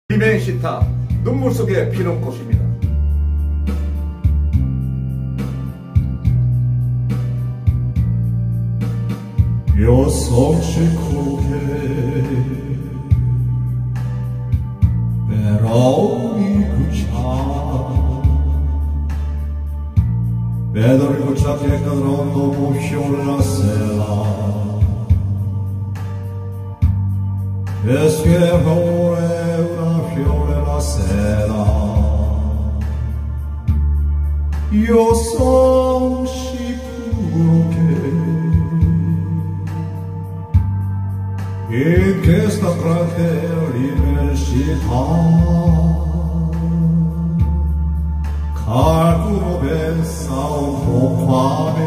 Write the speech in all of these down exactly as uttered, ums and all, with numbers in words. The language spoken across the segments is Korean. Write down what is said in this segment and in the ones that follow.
리멘시타 눈물 속에 피는 꽃입니다. 여성식 고개 배라오니 그차 배달이 고차게 까다로운 너무 휘올라세라 Esque ore una fiore la sera Io son sicuro che in questa grande immensità qualcuno pensa un po' quale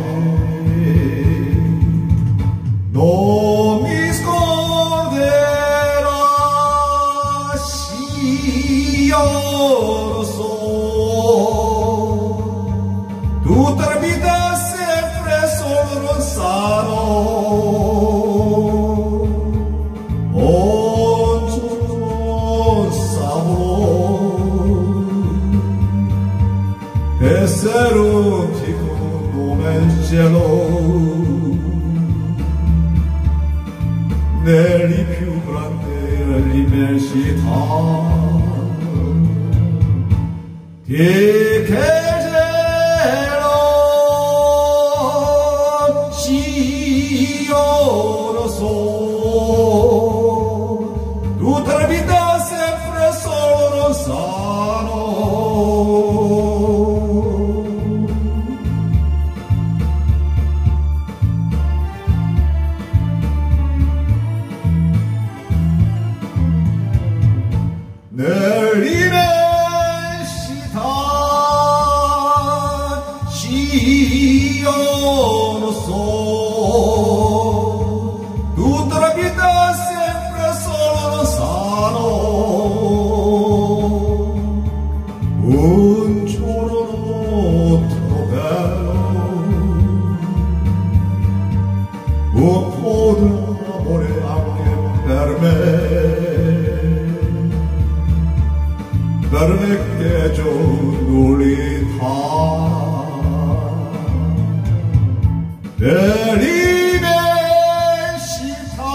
non mi scorderà io lo so tutta la vita sempre solo non sarò un giorno saprò essere un piccolo come il cielo nelle più grandi immensità di che cielo io lo so tutta la vita sempre solo non sarò nell'immensità io lo so tutta la vita sempre solo lo sarò un giorno troppo bello un po' d'amore anche per me per me che giornalità dell'immensità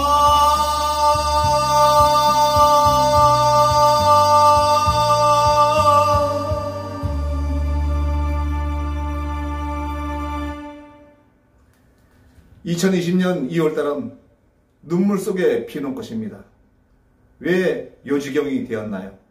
이천이십 년 이월달은 눈물 속에 피는 꽃입니다. 왜 요 지경이 되었나요?